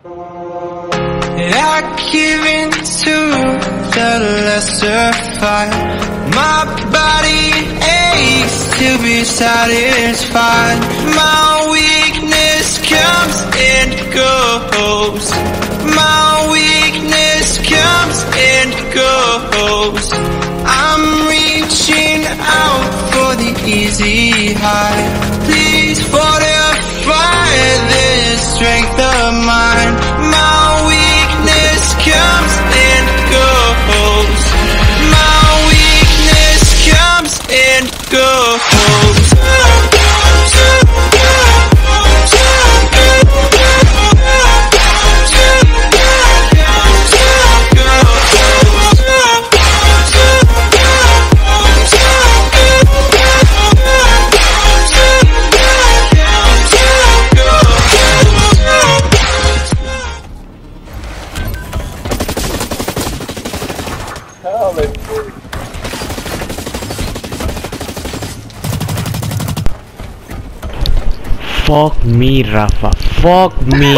I give in to the lesser fight. My body aches to be satisfied. My weakness comes and goes. My weakness comes and goes. I'm reaching out for the easy high. Please fortify this strength of mine. My weakness comes and goes. My weakness comes and goes. Fuck me, Rafa. Fuck me.